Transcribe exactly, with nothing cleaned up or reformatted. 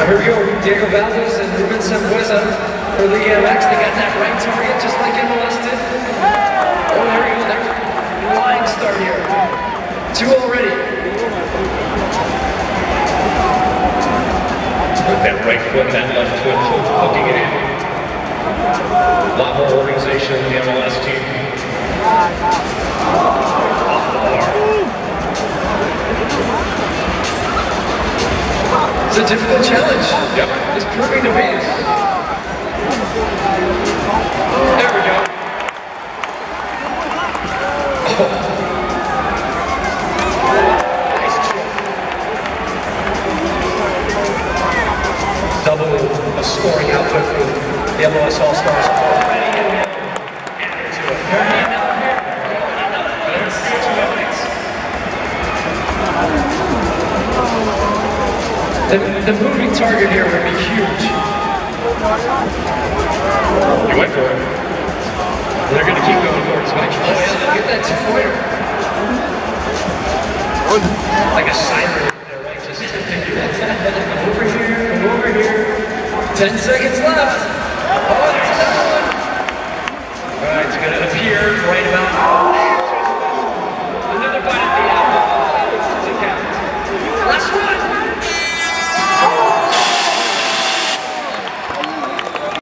Now here we go, Diego Valdés and Rubens Sambueza for the M X. They got that right target just like M L S did. Oh, there we go, they're flying start here. Two already. With that right foot, that left foot, hooking it in. A lot more organization in the M L S team. Off the bar. It's a difficult challenge. Yep. It's proving to be. There we go. Oh. Nice trick. Double a scoring output for the M L S All-Stars already in the added to it. Six points. The, the moving target here would be huge. You went for it. They're going to keep going for it as much. Oh yeah, look at that two-pointer. Like a siren there, right? Just over here, over here. Ten seconds left.